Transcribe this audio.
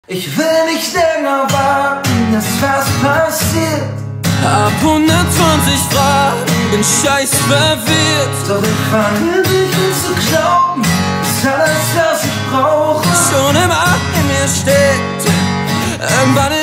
Ich will nicht länger warten, dass was passiert. Ab 120 Fragen, bin scheiß verwirrt. Doch ich fange dich an zu glauben, ist alles, was ich brauche. Schon immer in mir steckt irgendwann